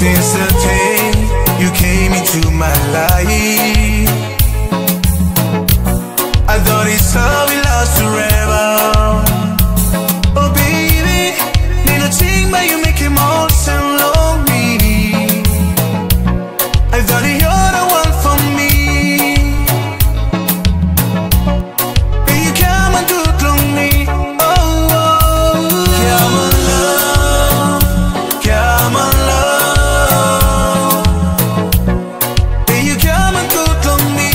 Since the day you came into my life, I thought it's love will last forever. Oh baby, need a thing but you make him all sound lonely. I thought you're the one for me. Will you come and do it long me? Oh, oh. Come on love, come on love. Will you come and do it long me?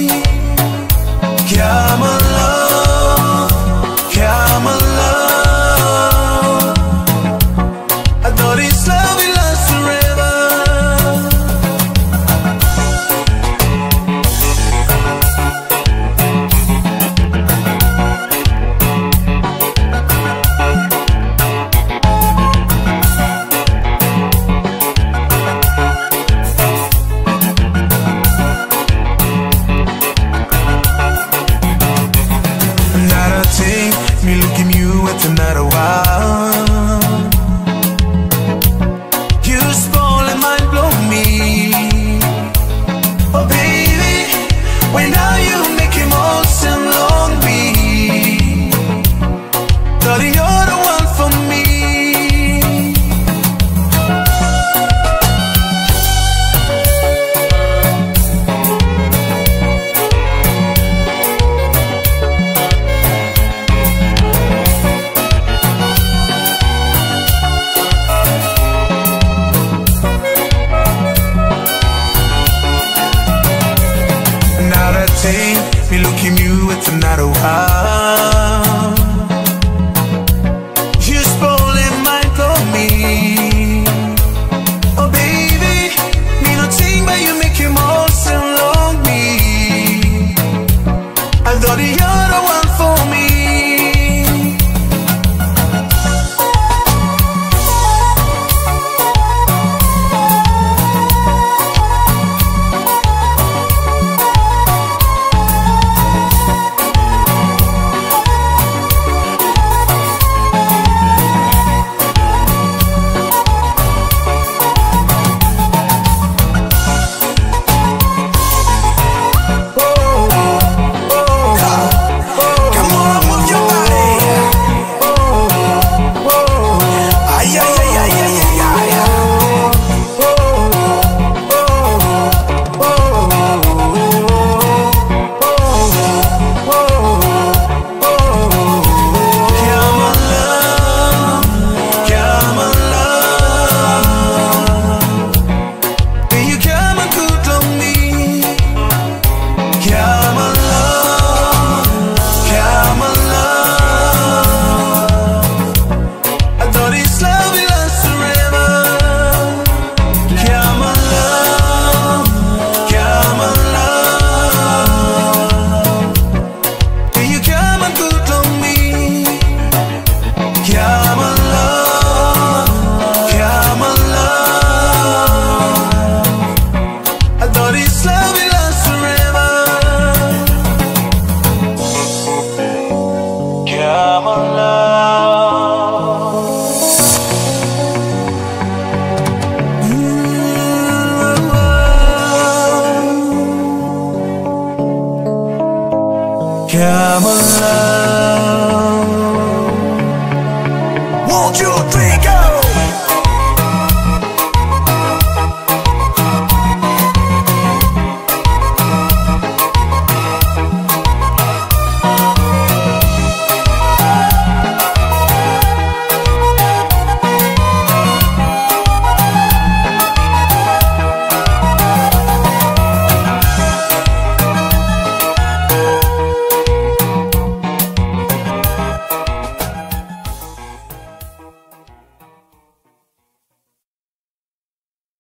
Come on love, come on love. I thought this love will last forever. Another thing, me looking you at another while. You spoil and mind blow me. Oh baby, when now you make him all sound lonely. Thought you're the one for me. Me looking you at another while.